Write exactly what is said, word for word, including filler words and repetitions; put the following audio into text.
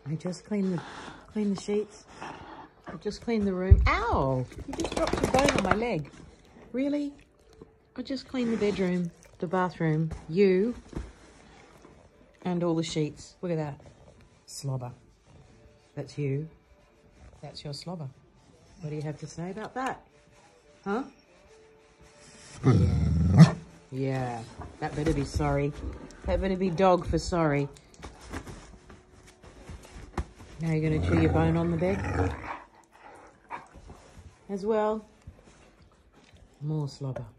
I just cleaned the, cleaned the sheets. I just cleaned the room. Ow! You just dropped your bone on my leg. Really? I just cleaned the bedroom, the bathroom, you, and all the sheets. Look at that. Slobber. That's you. That's your slobber. What do you have to say about that? Huh? Yeah. Yeah. That better be sorry. That better be dog for sorry. Now you're going to chew your bone on the bed? As well. More slobber.